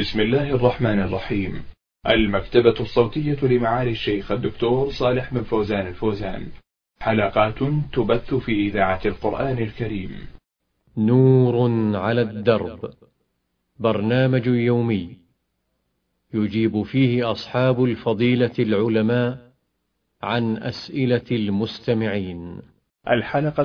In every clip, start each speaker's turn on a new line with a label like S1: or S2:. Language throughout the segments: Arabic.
S1: بسم الله الرحمن الرحيم. المكتبة الصوتية لمعالي الشيخ الدكتور صالح بن فوزان الفوزان، حلقات تبث في إذاعة القرآن الكريم.
S2: نور على الدرب، برنامج يومي يجيب فيه أصحاب الفضيلة العلماء عن أسئلة المستمعين.
S1: الحلقة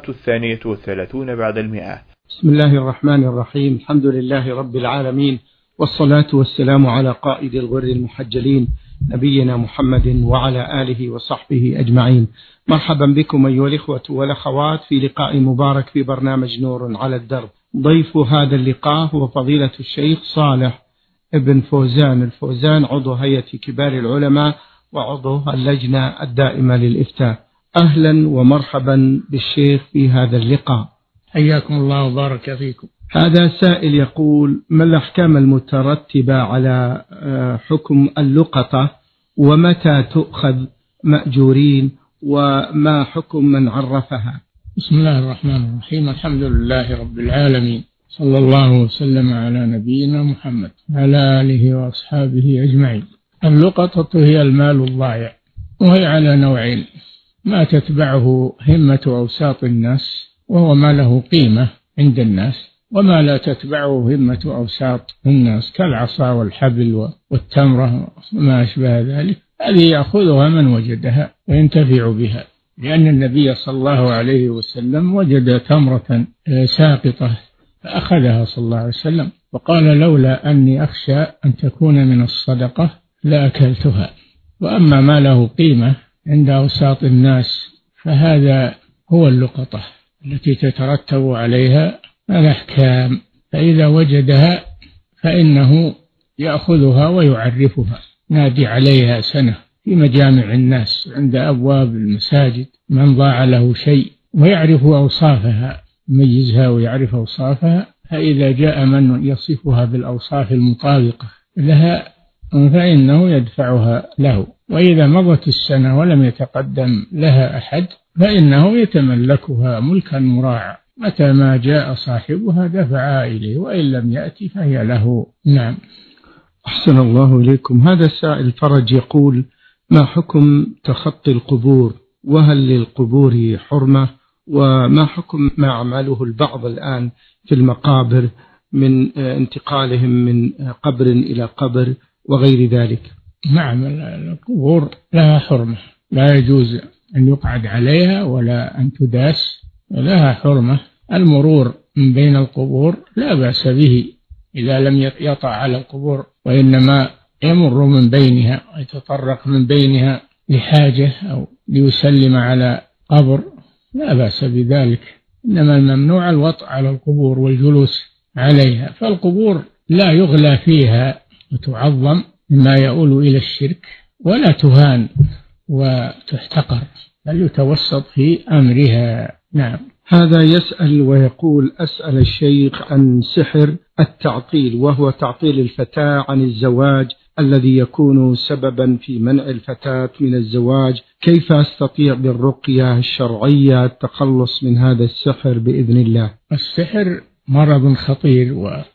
S1: 32 بعد 100.
S3: بسم الله الرحمن الرحيم. الحمد لله رب العالمين، والصلاة والسلام على قائد الغر المحجلين نبينا محمد وعلى آله وصحبه أجمعين. مرحبا بكم أيها الإخوة والأخوات في لقاء مبارك في برنامج نور على الدرب. ضيف هذا اللقاء هو فضيلة الشيخ صالح بن فوزان الفوزان، عضو هيئة كبار العلماء وعضو اللجنة الدائمة للإفتاء. أهلا ومرحبا بالشيخ في هذا اللقاء.
S4: حياكم الله وبارك فيكم.
S3: هذا سائل يقول: ما الأحكام المترتبة على حكم اللقطة، ومتى تؤخذ مأجورين، وما حكم من عرفها؟
S4: بسم الله الرحمن الرحيم. الحمد لله رب العالمين، صلى الله وسلم على نبينا محمد وعلى آله وأصحابه أجمعين. اللقطة هي المال الضائع، وهي على نوعين: ما تتبعه همة أوساط الناس وهو ما له قيمة عند الناس، وما لا تتبعه همة أوساط الناس كالعصا والحبل والتمرة وما أشبه ذلك. هذه يأخذها من وجدها وينتفع بها، لأن النبي صلى الله عليه وسلم وجد تمرة ساقطة فأخذها صلى الله عليه وسلم وقال: لولا أني أخشى أن تكون من الصدقة لأكلتها. وأما ما له قيمة عند أوساط الناس فهذا هو اللقطة التي تترتب عليها الأحكام، فإذا وجدها فإنه يأخذها ويعرفها، نادي عليها سنة في مجامع الناس عند أبواب المساجد من ضاع له شيء، ويعرف أوصافها، يميزها ويعرف أوصافها، فإذا جاء من يصفها بالأوصاف المطابقة لها فإنه يدفعها له. وإذا مضت السنة ولم يتقدم لها أحد فإنه يتملكها ملكا مراعا، متى ما جاء صاحبها دفعها إليه، وإن لم يأتي فهي له. نعم.
S3: أحسن الله إليكم. هذا السائل فرج يقول: ما حكم تخطي القبور، وهل للقبور حرمة، وما حكم ما عمله البعض الآن في المقابر من انتقالهم من قبر إلى قبر وغير ذلك؟
S4: نعم، القبور لها حرمة، لا يجوز أن يقعد عليها ولا أن تداس، لها حرمة. المرور من بين القبور لا بأس به إذا لم يطع على القبور، وإنما يمر من بينها ويتطرق من بينها لحاجة أو ليسلم على قبر، لا بأس بذلك. إنما الممنوع الوطء على القبور والجلوس عليها، فالقبور لا يغلى فيها وتعظم مما يؤول إلى الشرك، ولا تهان وتحتقر، بل يتوسط في أمرها. نعم.
S3: هذا يسأل ويقول: أسأل الشيخ عن سحر التعطيل، وهو تعطيل الفتاة عن الزواج الذي يكون سببا في منع الفتاة من الزواج. كيف أستطيع بالرقية الشرعية التخلص من هذا السحر بإذن الله؟
S4: السحر مرض خطير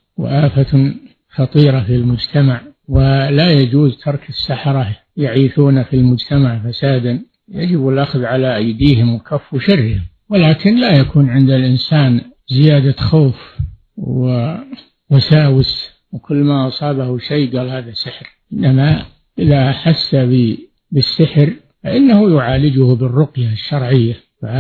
S4: وآفة خطيرة في المجتمع، ولا يجوز ترك السحرة يعيثون في المجتمع فسادا، يجب الأخذ على أيديهم وكف شرهم، ولكن لا يكون عند الإنسان زيادة خوف ووساوس وكل ما أصابه شيء قال هذا سحر. إنما إذا أحس بالسحر فإنه يعالجه بالرقية الشرعية،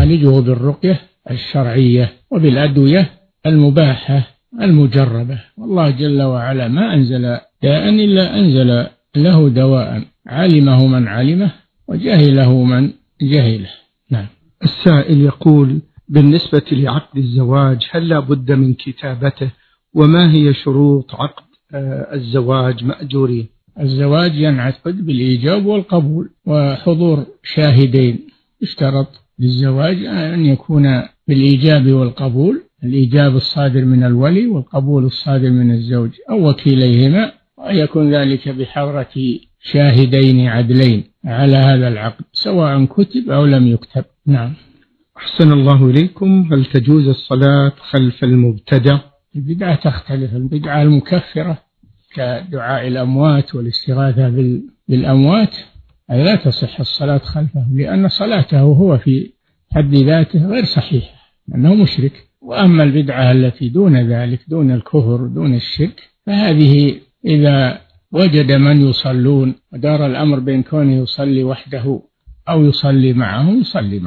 S4: وبالأدوية المباحة المجربة. والله جل وعلا ما أنزل داء إلا أنزل له دواء، علمه من علمه وجهله من جهله. نعم.
S3: السائل يقول: بالنسبة لعقد الزواج هل لا بد من كتابته، وما هي شروط عقد الزواج مأجورين؟
S4: الزواج ينعقد بالإيجاب والقبول وحضور شاهدين. اشترط للزواج أن يكون بالإيجاب والقبول، الإيجاب الصادر من الولي والقبول الصادر من الزوج أو وكيليهما، ويكون ذلك بحضرة شاهدين عدلين على هذا العقد سواء كتب أو لم يكتب. نعم.
S3: أحسن الله إليكم. هل تجوز الصلاة خلف المبتدع؟
S4: البدعة تختلف. البدعة المكفرة كدعاء الأموات والاستغاثة بالأموات، أي لا تصح الصلاة خلفه، لأن صلاته هو في حد ذاته غير صحيحة، أنه مشرك. وأما البدعة التي دون ذلك، دون الكفر دون الشرك، فهذه إذا وجد من يصلون ودار الأمر بين كونه يصلي وحده أو يصلي معهم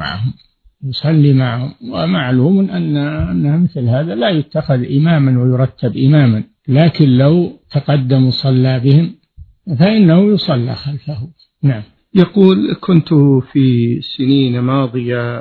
S4: يصلي معهم. ومعلوم أن مثل هذا لا يتخذ إماما ويرتب إماما، لكن لو تقدم صلى بهم فإنه يصلى خلفه. نعم.
S3: يقول: كنت في سنين ماضية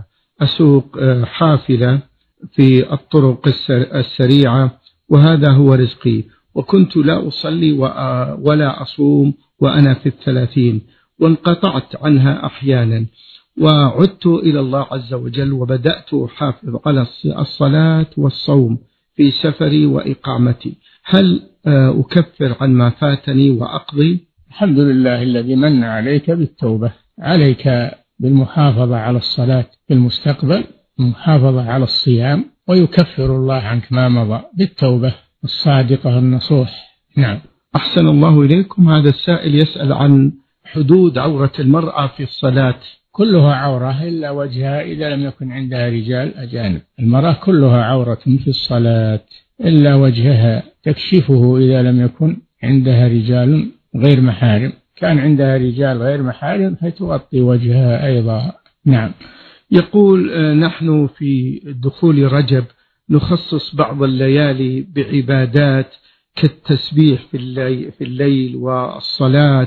S3: أسوق حافلة في الطرق السريعة، وهذا هو رزقي، وكنت لا أصلي ولا أصوم وأنا في 30، وانقطعت عنها أحيانا، وعدت إلى الله عز وجل وبدأت أحافظ على الصلاة والصوم في سفري وإقامتي. هل أكفر عن ما فاتني وأقضي؟
S4: الحمد لله الذي من عليك بالتوبة. عليك بالمحافظة على الصلاة في المستقبل، المحافظة على الصيام، ويكفر الله عنك ما مضى بالتوبة الصادقة النصوح. نعم.
S3: أحسن الله إليكم. هذا السائل يسأل عن حدود عورة المرأة في الصلاة.
S4: كلها عورة إلا وجهها إذا لم يكن عندها رجال أجانب. المرأة كلها عورة في الصلاة إلا وجهها، تكشفه إذا لم يكن عندها رجال غير محارم. كان عندها رجال غير محارم فتغطي وجهها أيضا. نعم.
S3: يقول: نحن في دخول رجب نخصص بعض الليالي بعبادات كالتسبيح في الليل والصلاة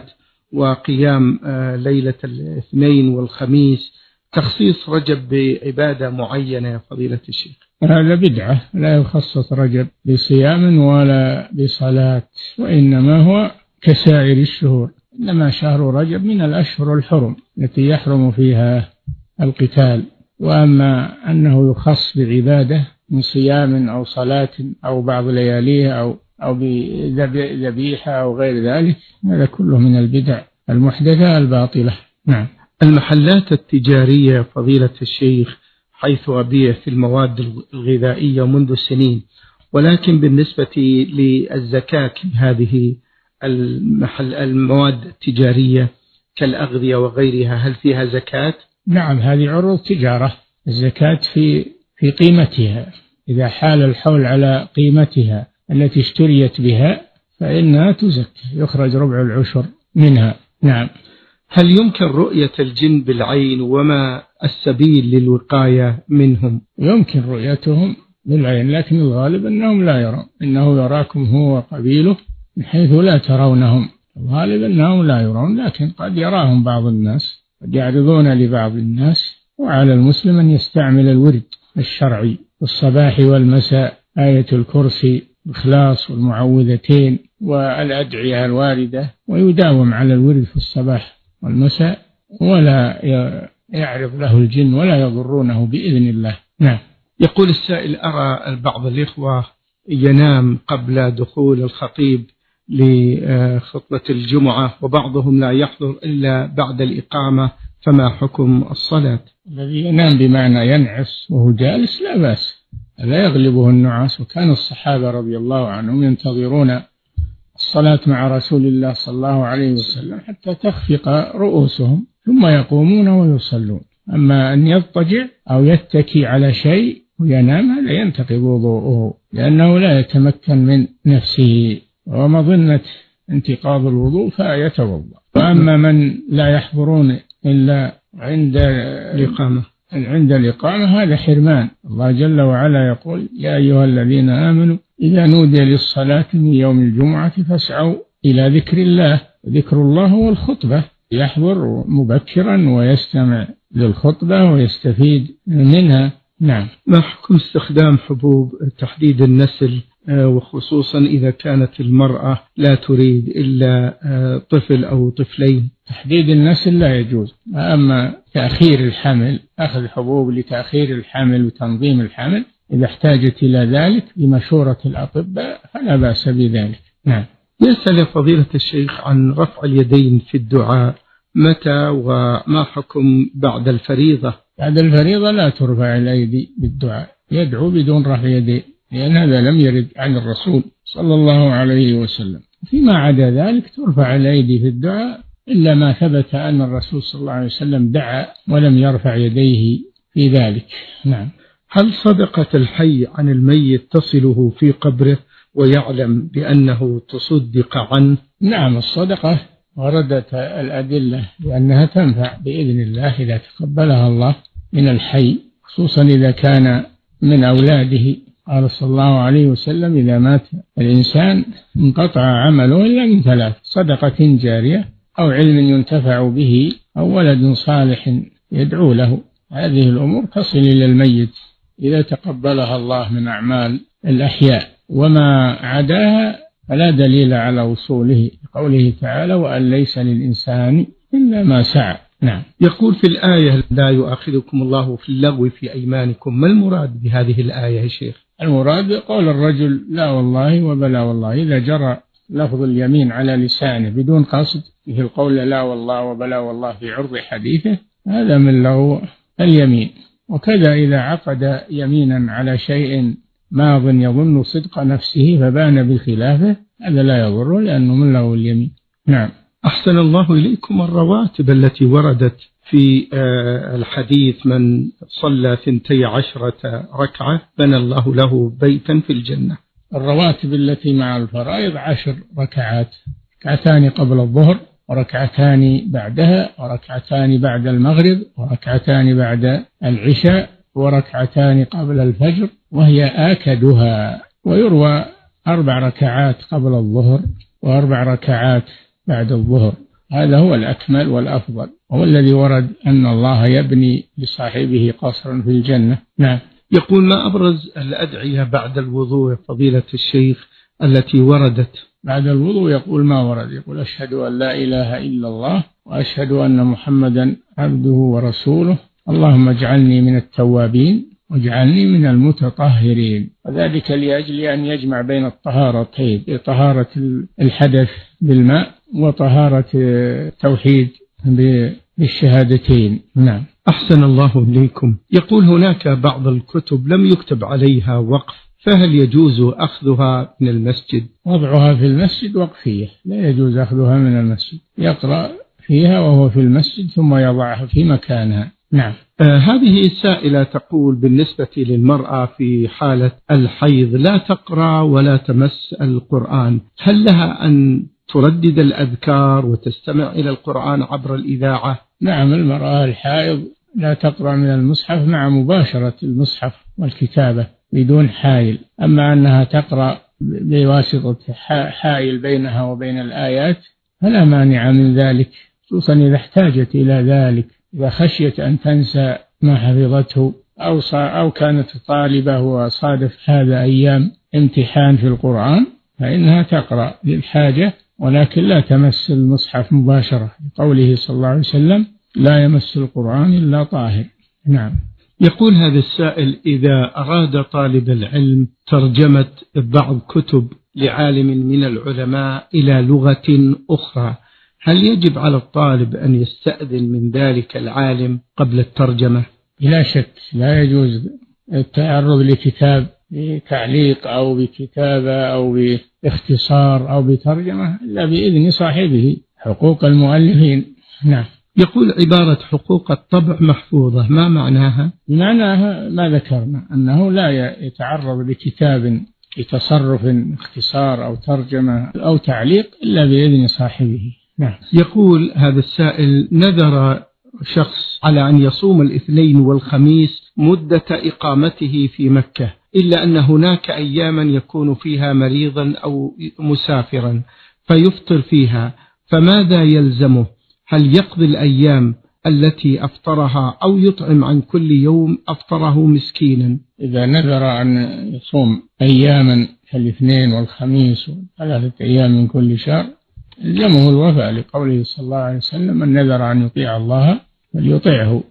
S3: وقيام ليلة الاثنين والخميس. تخصيص رجب بعبادة معينة يا فضيلة الشيخ؟
S4: هذا بدعة، لا يخصص رجب بصيام ولا بصلاة، وإنما هو كسائر الشهور. إنما شهر رجب من الأشهر الحرم التي يحرم فيها القتال. وأما أنه يخص بعبادة من صيام أو صلاة أو بعض لياليها أو بذبيحة أو غير ذلك، هذا كله من البدع المحدثة الباطلة. نعم.
S3: المحلات التجارية فضيلة الشيخ حيث أبيع في المواد الغذائية منذ سنين، ولكن بالنسبة للزكاة هذه المواد التجارية كالأغذية وغيرها، هل فيها زكاة؟
S4: نعم، هذه عروض تجارة، الزكاة في قيمتها. إذا حال الحول على قيمتها التي اشتريت بها فإنها تزكى، يخرج ربع العشر منها. نعم.
S3: هل يمكن رؤية الجن بالعين، وما السبيل للوقاية منهم؟
S4: يمكن رؤيتهم بالعين، لكن الغالب أنهم لا يرون. إنه يراكم هو وقبيله من حيث لا ترونهم. الغالب أنهم لا يرون، لكن قد يراهم بعض الناس، قد يعرضون لبعض الناس. وعلى المسلم أن يستعمل الورد الشرعي الصباح والمساء، آية الكرسي، الإخلاص والمعوذتين والأدعية الواردة، ويداوم على الورد في الصباح والمساء، ولا يعرض له الجن ولا يضرونه بإذن الله. نعم.
S3: يقول السائل: أرى بعض الإخوة ينام قبل دخول الخطيب لخطبة الجمعة، وبعضهم لا يحضر إلا بعد الإقامة، فما حكم الصلاة؟
S4: الذي ينام بمعنى ينعس وهو جالس لا بأس، لا يغلبه النعاس. وكان الصحابة رضي الله عنهم ينتظرون الصلاة مع رسول الله صلى الله عليه وسلم حتى تخفق رؤوسهم، ثم يقومون ويصلون. أما أن يضطجع أو يتكي على شيء وينام، هذا ينتقض وضوءه، لأنه لا يتمكن من نفسه، ومظنة انتقاض الوضوء فيتوضأ. وأما من لا يحضرون إلا عند الإقامة هذا حرمان. الله جل وعلا يقول: يا أيها الذين آمنوا إذا نودي للصلاة من يوم الجمعة فاسعوا إلى ذكر الله. ذكر الله هو الخطبة، يحضر مبكرا ويستمع للخطبة ويستفيد منها. نعم.
S3: ما حكم استخدام حبوب تحديد النسل، وخصوصا إذا كانت المرأة لا تريد إلا طفل أو طفلين؟
S4: تحديد النسل لا يجوز. أما تأخير الحمل، أخذ حبوب لتأخير الحمل وتنظيم الحمل إذا احتاجت إلى ذلك بمشورة الأطباء فلا بأس بذلك. نعم.
S3: يسأل فضيلة الشيخ عن رفع اليدين في الدعاء، متى وما حكم بعد الفريضة؟
S4: بعد الفريضة لا ترفع الأيدي بالدعاء، يدعو بدون رفع يديه، لأن هذا لم يرد عن الرسول صلى الله عليه وسلم. فيما عدا ذلك ترفع الأيدي في الدعاء إلا ما ثبت أن الرسول صلى الله عليه وسلم دعا ولم يرفع يديه في ذلك. نعم.
S3: هل صدقة الحي عن الميت تصله في قبره ويعلم بأنه تصدق عنه؟
S4: نعم، الصدقة وردت الأدلة بأنها تنفع بإذن الله إذا تقبلها الله من الحي، خصوصا إذا كان من أولاده. قال صلى الله عليه وسلم: إذا مات الإنسان انقطع عمله إلا من ثلاث: صدقة جارية، أو علم ينتفع به، أو ولد صالح يدعو له. هذه الأمور تصل إلى الميت إذا تقبلها الله من أعمال الأحياء، وما عداها فلا دليل على وصوله، قوله تعالى: وأن ليس للإنسان إلا ما سعى. نعم.
S3: يقول في الآية: لا يؤاخذكم الله في اللغو في أيمانكم، ما المراد بهذه الآية يا شيخ؟
S4: المراد قول الرجل لا والله وبلا والله، إذا جرى لفظ اليمين على لسانه بدون قصد، في القول لا والله وبلا والله في عرض حديثه، هذا من لغو اليمين. وكذا إذا عقد يمينا على شيء ماض يظن صدق نفسه فبان بخلافه، هذا لا يضر لأنه من لغو اليمين. نعم.
S3: أحسن الله إليكم. الرواتب التي وردت في الحديث: من صلى 12 ركعة بنى الله له بيتا في الجنة.
S4: الرواتب التي مع الفرائض 10 ركعات: ركعتان قبل الظهر، وركعتان بعدها، وركعتان بعد المغرب، وركعتان بعد العشاء، وركعتان قبل الفجر، وهي آكدها. ويروى 4 ركعات قبل الظهر، و4 ركعات بعد الظهر. هذا هو الأكمل والأفضل، هو الذي ورد أن الله يبني لصاحبه قصرا في الجنة. نعم.
S3: يقول: ما أبرز الأدعية بعد الوضوء فضيلة الشيخ التي وردت؟
S4: بعد الوضوء يقول ما ورد، يقول: أشهد أن لا إله إلا الله، وأشهد أن محمدا عبده ورسوله، اللهم اجعلني من التوابين واجعلني من المتطهرين. وذلك لأجل أن يجمع بين الطهارتين: طهارة الحدث بالماء، وطهارة التوحيد بالشهادتين. نعم.
S3: أحسن الله إليكم. يقول: هناك بعض الكتب لم يكتب عليها وقف، فهل يجوز أخذها من المسجد؟
S4: وضعها في المسجد وقفية، لا يجوز أخذها من المسجد، يقرأ فيها وهو في المسجد ثم يضعها في مكانها. نعم.
S3: هذه السائلة تقول: بالنسبة للمرأة في حالة الحيض لا تقرأ ولا تمس القرآن، هل لها أن تردد الأذكار وتستمع إلى القرآن عبر الإذاعة؟
S4: نعم، المرأة الحائض لا تقرأ من المصحف مع مباشرة المصحف والكتابة بدون حائل. أما أنها تقرأ بواسطة حائل بينها وبين الآيات فلا مانع من ذلك، خصوصا إذا احتاجت إلى ذلك، إذا خشيت أن تنسى ما حفظته، أو كانت طالبة وصادف هذا أيام امتحان في القرآن، فإنها تقرأ للحاجة، ولكن لا تمس المصحف مباشرة، قوله صلى الله عليه وسلم: لا يمس القرآن إلا طاهر. نعم.
S3: يقول هذا السائل: إذا أراد طالب العلم ترجمة بعض كتب لعالم من العلماء إلى لغة أخرى، هل يجب على الطالب أن يستأذن من ذلك العالم قبل الترجمة؟
S4: بلا شك لا يجوز التعرض لكتاب بتعليق أو بكتابة أو باختصار أو بترجمة إلا بإذن صاحبه، حقوق المؤلفين. نعم.
S3: يقول: عبارة حقوق الطبع محفوظة، ما معناها؟
S4: معناها ما ذكرنا، أنه لا يتعرض لكتاب بتصرف اختصار أو ترجمة أو تعليق إلا بإذن صاحبه. نعم.
S3: يقول هذا السائل: نذر شخص على أن يصوم الاثنين والخميس مدة إقامته في مكة، إلا أن هناك أياما يكون فيها مريضا أو مسافرا فيفطر فيها، فماذا يلزمه؟ هل يقضي الأيام التي أفطرها أو يطعم عن كل يوم أفطره مسكينا؟
S4: إذا نذر أن يصوم أياما كالاثنين والخميس و3 أيام من كل شهر يلزمه الوفاء، لقوله صلى الله عليه وسلم: من نذر أن يطيع الله فليطيعه.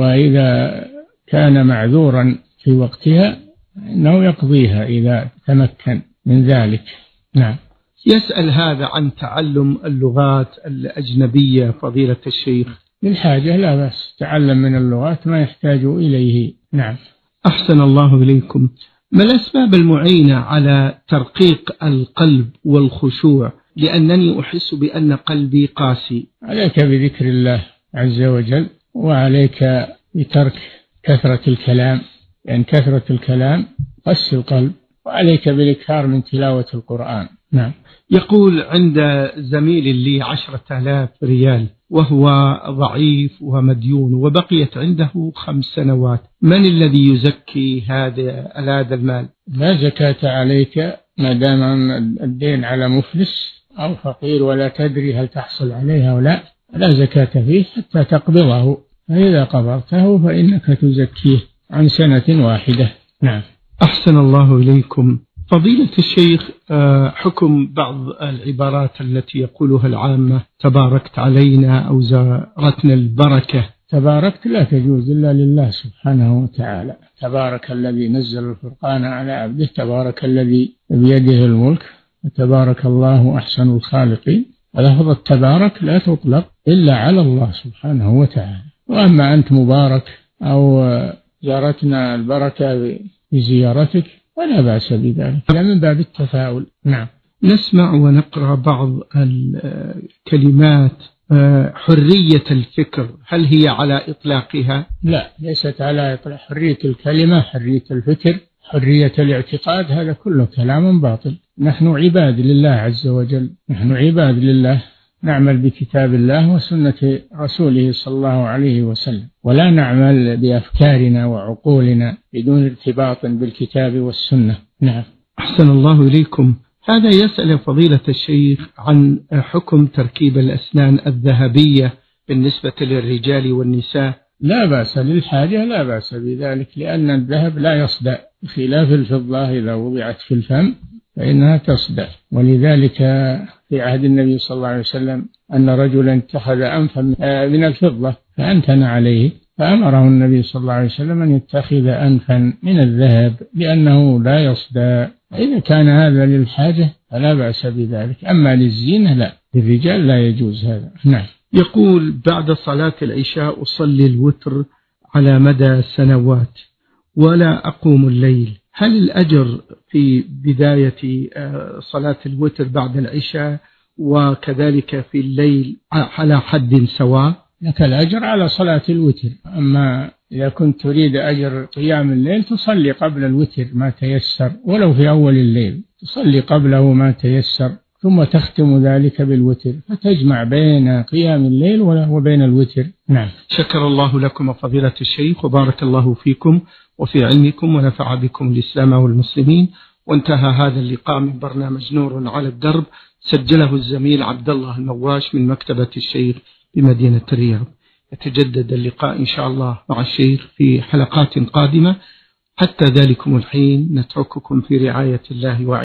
S4: وإذا كان معذورا في وقتها إنه يقضيها إذا تمكن من ذلك. نعم.
S3: يسأل هذا عن تعلم اللغات الأجنبية فضيلة الشيخ.
S4: للحاجة لا بأس، تعلم من اللغات ما يحتاج إليه. نعم.
S3: أحسن الله إليكم. ما الأسباب المعينة على ترقيق القلب والخشوع؟ لأنني أحس بأن قلبي قاسي.
S4: عليك بذكر الله عز وجل، وعليك بترك كثرة الكلام، لأن كثرة الكلام قسي القلب، وعليك بالإكثار من تلاوة القرآن. نعم.
S3: يقول عند زميل لي 10,000 ريال وهو ضعيف ومديون وبقيت عنده 5 سنوات، من الذي يزكي هذا المال؟
S4: لا زكاة عليك ما دام الدين على مفلس أو فقير ولا تدري هل تحصل عليه أو لا، لا زكاة فيه حتى تقبضه، فإذا قبضته فإنك تزكيه عن سنة واحدة. نعم.
S3: أحسن الله إليكم. فضيلة الشيخ، حكم بعض العبارات التي يقولها العامة: تباركت علينا أو زارتنا البركة.
S4: تباركت لا تجوز إلا لله سبحانه وتعالى. تبارك الذي نزل الفرقان على عبده، تبارك الذي بيده الملك، وتبارك الله أحسن الخالقين. لفظ التبارك لا تطلق إلا على الله سبحانه وتعالى. وأما أنت مبارك أو زارتنا البركة بزيارتك ولا بأس بذلك، لا من باب التفاؤل. نعم.
S3: نسمع ونقرأ بعض الكلمات: حرية الفكر، هل هي على إطلاقها؟
S4: لا، ليست على إطلاق. حرية الكلمة، حرية الفكر، حرية الاعتقاد، هذا كله كلام باطل. نحن عباد لله عز وجل، نحن عباد لله، نعمل بكتاب الله وسنة رسوله صلى الله عليه وسلم، ولا نعمل بأفكارنا وعقولنا بدون ارتباط بالكتاب والسنة. نعم.
S3: أحسن الله إليكم. هذا يسأل فضيلة الشيخ عن حكم تركيب الأسنان الذهبية بالنسبة للرجال والنساء.
S4: لا بأس للحاجة، لا بأس بذلك، لأن الذهب لا يصدأ، بخلاف الفضة إذا وضعت في الفم فإنها تصدأ. ولذلك في عهد النبي صلى الله عليه وسلم أن رجلا اتخذ أنفا من الفضة فأنتن عليه، فأمره النبي صلى الله عليه وسلم أن يتخذ أنفا من الذهب لأنه لا يصدأ. إذا كان هذا للحاجة فلا بأس بذلك، أما للزينة لا، للرجال لا يجوز هذا. نعم.
S3: يقول: بعد صلاة العشاء أصلي الوتر على مدى سنوات ولا أقوم الليل، هل الأجر في بداية صلاة الوتر بعد العشاء وكذلك في الليل على حد سواء؟
S4: لك الأجر على صلاة الوتر، أما إذا كنت تريد أجر قيام الليل تصلي قبل الوتر ما تيسر، ولو في أول الليل تصلي قبله ما تيسر، ثم تختم ذلك بالوتر، فتجمع بين قيام الليل وبين الوتر. نعم.
S3: شكر الله لكم فضيلة الشيخ، وبارك الله فيكم وفي علمكم، ونفع بكم الإسلام والمسلمين. وانتهى هذا اللقاء من برنامج نور على الدرب، سجله الزميل عبد الله المواش من مكتبة الشيخ بمدينة الرياض. يتجدد اللقاء إن شاء الله مع الشيخ في حلقات قادمة. حتى ذلكم الحين نترككم في رعاية الله وعنايته.